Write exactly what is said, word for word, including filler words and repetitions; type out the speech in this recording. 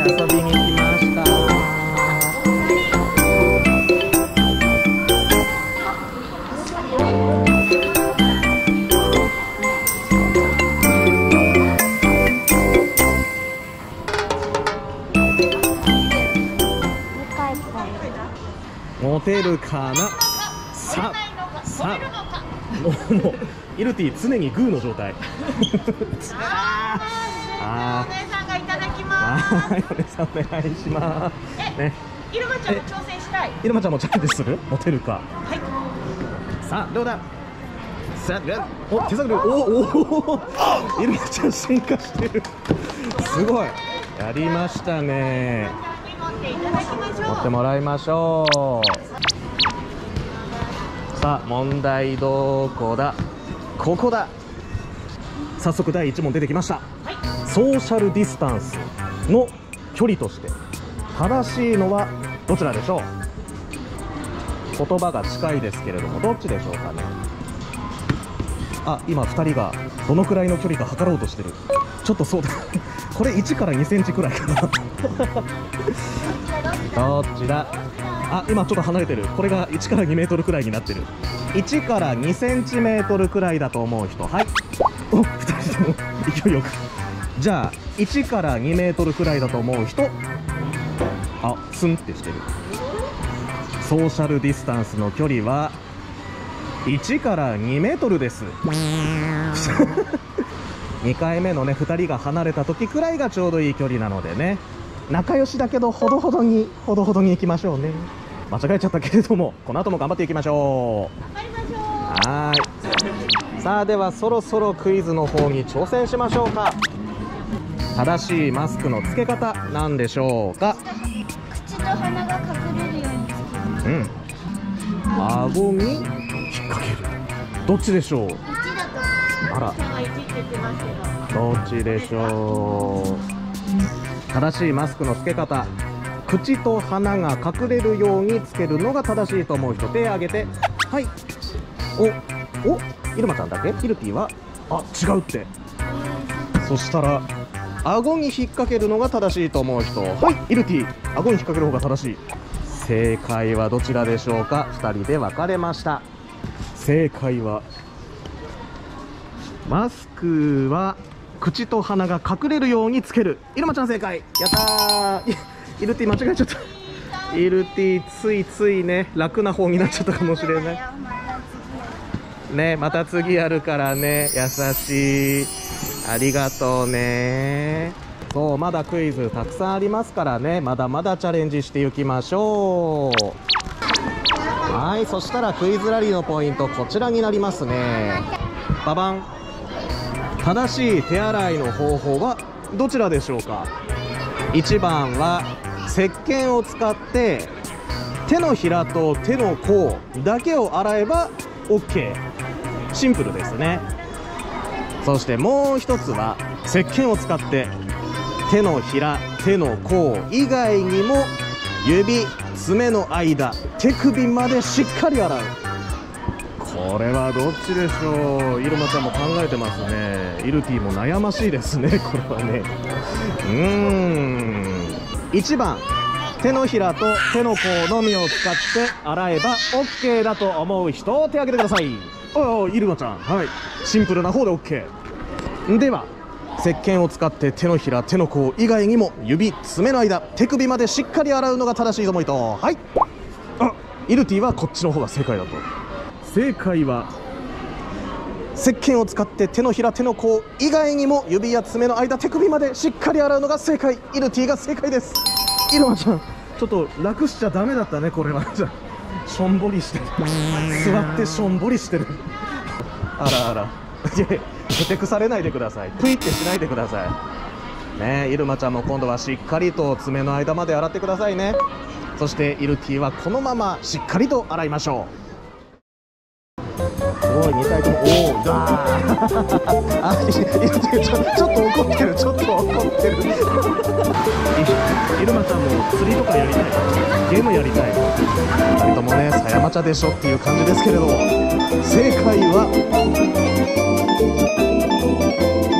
遊びに来ました。モテるかな。さあさあ、もうもうイルティ常にグーの状態。ああ、 お姉さんがいただきます。 はい、お姉さんお願いします。ね、 イルマちゃんも挑戦したい。 イルマちゃんもチャレンジする？モテるか。 はい。 さあどうだ。さあ、お手探り、おおお、イルマちゃん進化してる。すごい。やりましたね。持ってもらいましょう。さあ問題どこだ。ここだ。早速だいいち問出てきました、はい、ソーシャルディスタンスの距離として正しいのはどちらでしょう。言葉が近いですけれどもどっちでしょうかね。あ、今ふたりがどのくらいの距離か測ろうとしてる。ちょっとそうだこれいちからにセンチくらいかなどっちだ。あ、今ちょっと離れてる。これがいちからにメートルくらいになってる。いちからにセンチメートルくらいだと思う人。はい、お、ふたりとも勢いよく。じゃあいちからにメートルくらいだと思う人。あ、スンってしてる。ソーシャルディスタンスの距離はいちからにメートルですにかいめのねふたりが離れた時くらいがちょうどいい距離なのでね、仲良しだけどほどほどにほどほどに行きましょうね。間違えちゃったけれどもこの後も頑張っていきましょう。 頑張りましょう。 はい、さあではそろそろクイズの方に挑戦しましょうか。正しいマスクの付け方なんでしょうか。 口と鼻が隠れるようにつける。 うん、顎に引っ掛ける。どっちでしょう。 いちだとあら、 さんはいちって言ってますけど、 どっちでしょう。正しいマスクの付け方、口と鼻が隠れるようにつけるのが正しいと思う人手を挙げて。はい。おお、イルマちゃんだけ。イルティはあ、違うって。そしたら顎に引っ掛けるのが正しいと思う人。はい、イルティ、顎に引っ掛ける方が正しい。正解はどちらでしょうか。ふたりで分かれました。正解はマスクは口と鼻が隠れるようにつける。イルマちゃん正解。やったー。イルティ間違えちゃった。イルティついついね楽な方になっちゃったかもしれないね。また次やるからね。優しい、ありがとうね。そう、まだクイズたくさんありますからね、まだまだチャレンジしていきましょう。はい、そしたらクイズラリーのポイントこちらになりますね。ババン。正しい手洗いの方法はどちらでしょうか。いちばんは石鹸を使って手のひらと手の甲だけを洗えば オーケー。 シンプルですね。そしてもう一つは石鹸を使って手のひら手の甲以外にも指爪の間手首までしっかり洗う。これはどっちでしょう。イルマちゃんも考えてますね。イルティも悩ましいですねこれはね。うーん、いちばん手のひらと手の甲のみを使って洗えば オーケー だと思う人手を挙げてください。おお、イルマちゃん、はい、シンプルな方で オーケー。 では石鹸を使って手のひら手の甲以外にも指爪の間手首までしっかり洗うのが正しいと思う人。はい、あ、イルティはこっちの方が正解だと。正解は石鹸を使って手のひら手の甲以外にも指や爪の間手首までしっかり洗うのが正解。イルティが正解です。イルマちゃんちょっと楽しちゃダメだったねこれは。じゃあしょんぼりしてる。座ってしょんぼりしてる。あらあら、いや、ふてくされないでください。プイってしないでくださいね。イルマちゃんも今度はしっかりと爪の間まで洗ってくださいね。そしてイルティはこのまましっかりと洗いましょう。すごい、にかいとも、おお、あ、イルティちょ、ちょっと怒ってる、ちょっと怒ってる。イルマちゃんも釣りとかやりたい、ゲームやりたい。ふたりともね、狭山茶でしょっていう感じですけれども、正解は